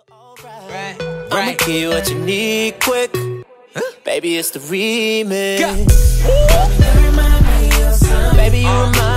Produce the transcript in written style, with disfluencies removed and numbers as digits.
I'ma give you what you need quick. Baby, it's the remix. Baby, you remind